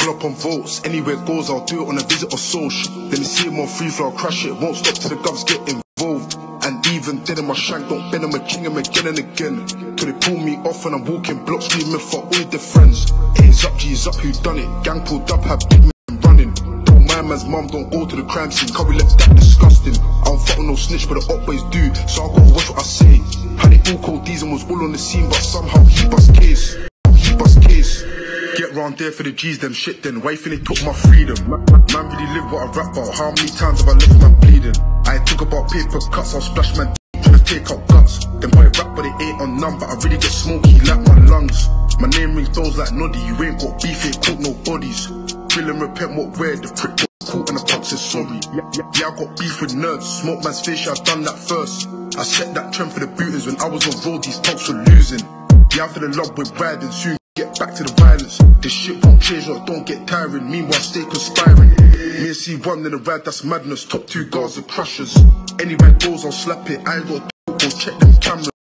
pull up on votes. Anywhere goes, I'll do it on a visit or social. Then they see him on free flow, I'll crash it. Won't stop till the govs get involved. And even then in my shank, don't bend him and king him again and again. Till they pull me off and I'm walking blocks, screaming for all their friends. A's up, G's up, who done it? Gang pulled up, have big men running. Don't mind man's mum, don't go to the crime scene, cause we left that disgusting. I don't fuck with no snitch, but the up boys do, so I gotta watch what I say. How they all called these and was all on the scene, but somehow he bust case. He bust case. Get round there for the G's, them shit then. Why you think they took my freedom? Man really live what I rap about. How many times have I left man bleeding? I talk about paper cuts, I'll splash man trying to take out guts. Them boy rap but they ain't on none, but I really get smoky like my lungs. My name rings bells like Noddy, you ain't got beef, ain't caught no bodies. Feel and repent what weird, the prick got caught and the punk says sorry. Yeah, I got beef with nerds, smoke man's fish, I done that first. I set that trend for the booters when I was on road, these punks were losing. Yeah, after the love we're riding, soon get back to the violence. This shit won't change or don't get tiring, meanwhile stay conspiring. Me and C1 in the ride, that's madness, top 2 guards are crushers. Anywhere goes, I'll slap it, I ain't got to go check them cameras.